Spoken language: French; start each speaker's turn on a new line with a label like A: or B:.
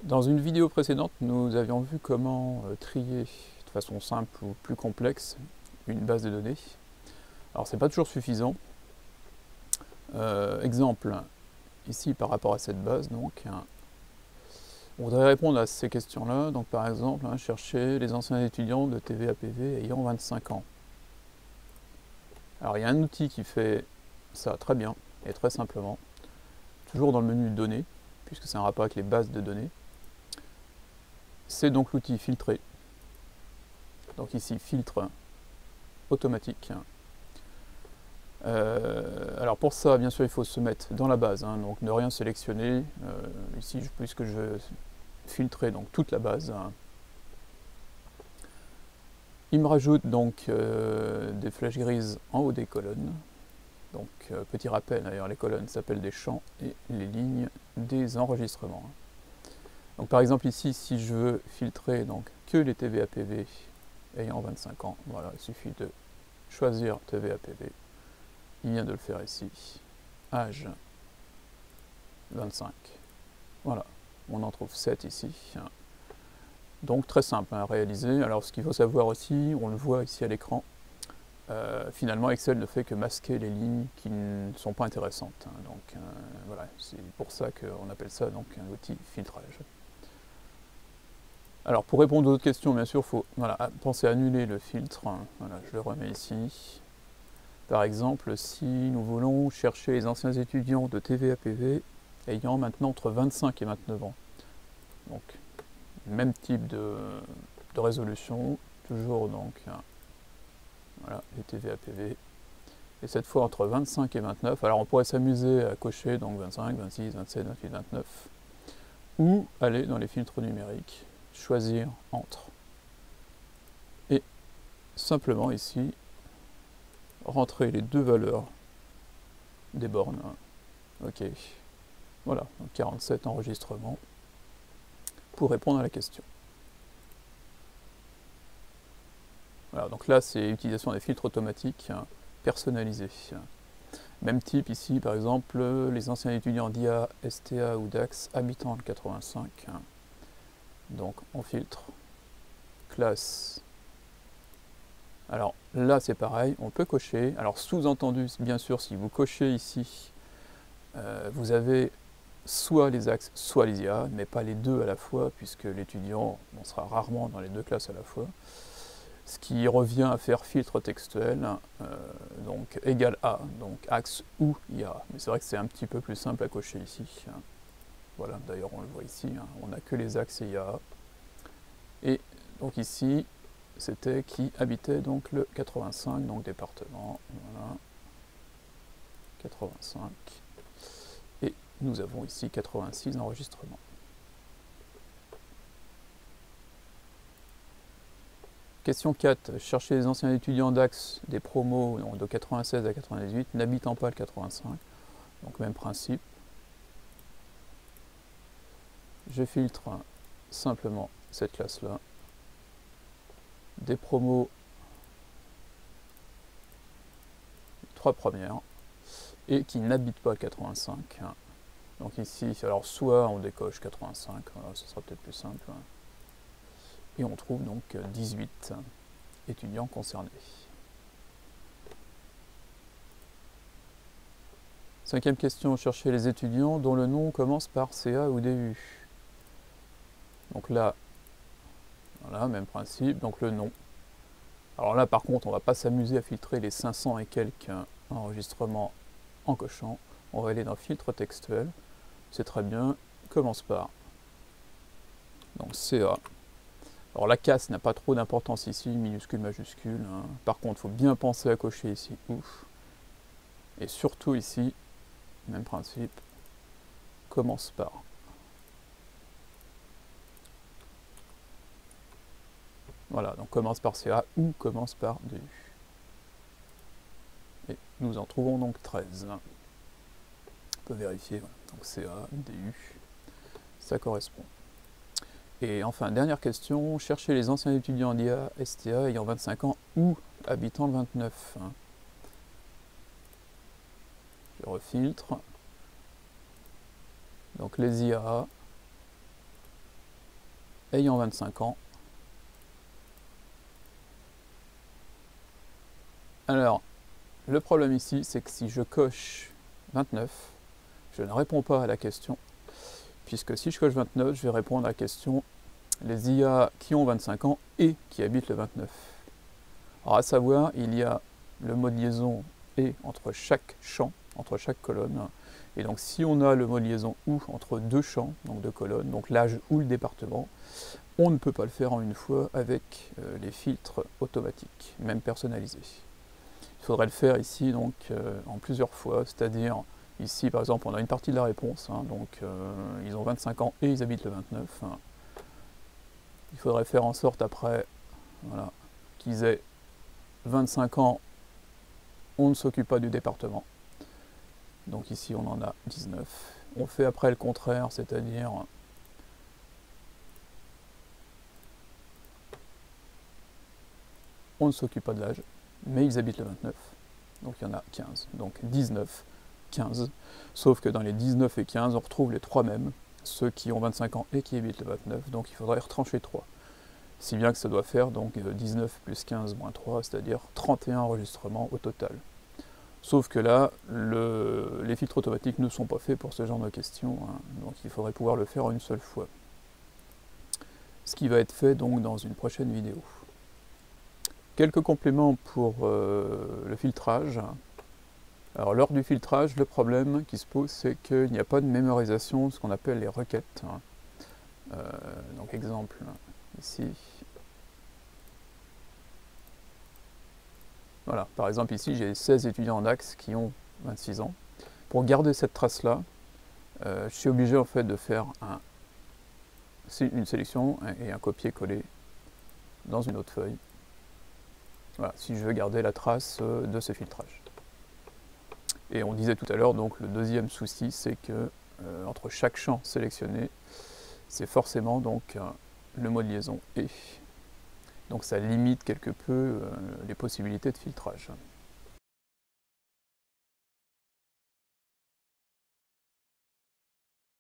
A: Dans une vidéo précédente, nous avions vu comment trier de façon simple ou plus complexe une base de données. Alors c'est pas toujours suffisant. Exemple, ici par rapport à cette base, donc, on voudrait répondre à ces questions-là. Donc par exemple, chercher les anciens étudiants de TVAPV ayant 25 ans. Alors il y a un outil qui fait ça très bien et très simplement, toujours dans le menu données, puisque c'est un rapport avec les bases de données. C'est donc l'outil filtrer. Donc ici, filtre automatique. Alors pour ça, bien sûr, il faut se mettre dans la base, donc ne rien sélectionner. Ici, puisque je veux filtrer donc toute la base, il me rajoute donc des flèches grises en haut des colonnes. Donc petit rappel, d'ailleurs, les colonnes s'appellent des champs et les lignes des enregistrements. Donc par exemple ici, si je veux filtrer donc que les TVAPV ayant 25 ans, voilà, il suffit de choisir TVAPV. Il vient de le faire ici. Âge 25. Voilà, on en trouve 7 ici. Donc très simple à réaliser. Alors ce qu'il faut savoir aussi, on le voit ici à l'écran, finalement Excel ne fait que masquer les lignes qui ne sont pas intéressantes. Donc voilà, c'est pour ça qu'on appelle ça donc un outil filtrage. Alors pour répondre aux autres questions, bien sûr, il faut penser à annuler le filtre. Voilà, je le remets ici. Par exemple, si nous voulons chercher les anciens étudiants de TVAPV ayant maintenant entre 25 et 29 ans. Donc, même type de résolution, toujours donc, voilà, les TVAPV. Et cette fois entre 25 et 29. Alors on pourrait s'amuser à cocher donc 25, 26, 27, 28, 29. Ou aller dans les filtres numériques, choisir entre. Et simplement ici, rentrer les deux valeurs des bornes. Ok. Voilà, donc 47 enregistrements pour répondre à la question. Voilà, donc là c'est l'utilisation des filtres automatiques personnalisés. Même type ici, par exemple, les anciens étudiants d'IA, STA ou DAX habitant le 85. Donc on filtre, classe. Alors là c'est pareil, on peut cocher. Alors sous-entendu, bien sûr, si vous cochez ici, vous avez soit les axes, soit les IA, mais pas les deux à la fois, puisque l'étudiant sera rarement dans les deux classes à la fois. Ce qui revient à faire filtre textuel, donc égal à, donc axe ou IA. Mais c'est vrai que c'est un petit peu plus simple à cocher ici. Voilà, d'ailleurs on le voit ici, on n'a que les axes et IA. Et donc ici, c'était qui habitait donc le 85, donc département, voilà, 85. Et nous avons ici 86 enregistrements. Question 4. Chercher les anciens étudiants d'Axe des promos donc de 96 à 98 n'habitant pas le 85. Donc même principe. Je filtre simplement cette classe-là. Des promos, 3 premières, et qui n'habitent pas le 85. Donc ici, alors soit on décoche 85, voilà, ce sera peut-être plus simple. Et on trouve donc 18 étudiants concernés. Cinquième question, chercher les étudiants dont le nom commence par CA ou DU. Donc là, voilà, même principe, donc le nom. Alors là, par contre, on ne va pas s'amuser à filtrer les 500 et quelques enregistrements en cochant. On va aller dans filtre textuel. C'est très bien, commence par. Donc CA. Alors la casse n'a pas trop d'importance ici, minuscule, majuscule. Par contre, il faut bien penser à cocher ici, ouf. Et surtout ici, même principe, commence par. Voilà, donc commence par CA ou commence par DU. Et nous en trouvons donc 13. On peut vérifier, voilà. Donc CA, DU, ça correspond. Et enfin, dernière question, chercher les anciens étudiants d'IA, STA ayant 25 ans ou habitant le 29. Je refiltre. Donc les IA, ayant 25 ans. Alors, le problème ici, c'est que si je coche 29, je ne réponds pas à la question, puisque si je coche 29, je vais répondre à la question les IA qui ont 25 ans et qui habitent le 29. Alors à savoir, il y a le mot de liaison et entre chaque champ, entre chaque colonne, et donc si on a le mot de liaison ou entre deux champs, donc deux colonnes, donc l'âge ou le département, on ne peut pas le faire en une fois avec les filtres automatiques, même personnalisés. Il faudrait le faire ici donc en plusieurs fois, c'est-à-dire ici par exemple on a une partie de la réponse, donc ils ont 25 ans et ils habitent le 29. Il faudrait faire en sorte après voilà, qu'ils aient 25 ans, on ne s'occupe pas du département. Donc ici on en a 19. On fait après le contraire, c'est-à-dire on ne s'occupe pas de l'âge, mais ils habitent le 29. Donc il y en a 15. Donc 19, 15. Sauf que dans les 19 et 15, on retrouve les trois mêmes, ceux qui ont 25 ans et qui habitent le 29. Donc il faudrait retrancher 3. Si bien que ça doit faire donc 19 plus 15 moins 3, c'est-à-dire 31 enregistrements au total. Sauf que là, les filtres automatiques ne sont pas faits pour ce genre de questions, donc il faudrait pouvoir le faire en une seule fois. Ce qui va être fait donc dans une prochaine vidéo. Quelques compléments pour le filtrage. Alors lors du filtrage, le problème qui se pose, c'est qu'il n'y a pas de mémorisation de ce qu'on appelle les requêtes. Donc exemple, ici. Voilà, par exemple ici j'ai 16 étudiants en Axe qui ont 26 ans. Pour garder cette trace-là, je suis obligé en fait de faire une sélection et un copier-coller dans une autre feuille. Voilà, si je veux garder la trace de ce filtrage. Et on disait tout à l'heure, donc le deuxième souci, c'est que entre chaque champ sélectionné, c'est forcément donc le mot de liaison et. Donc ça limite quelque peu les possibilités de filtrage.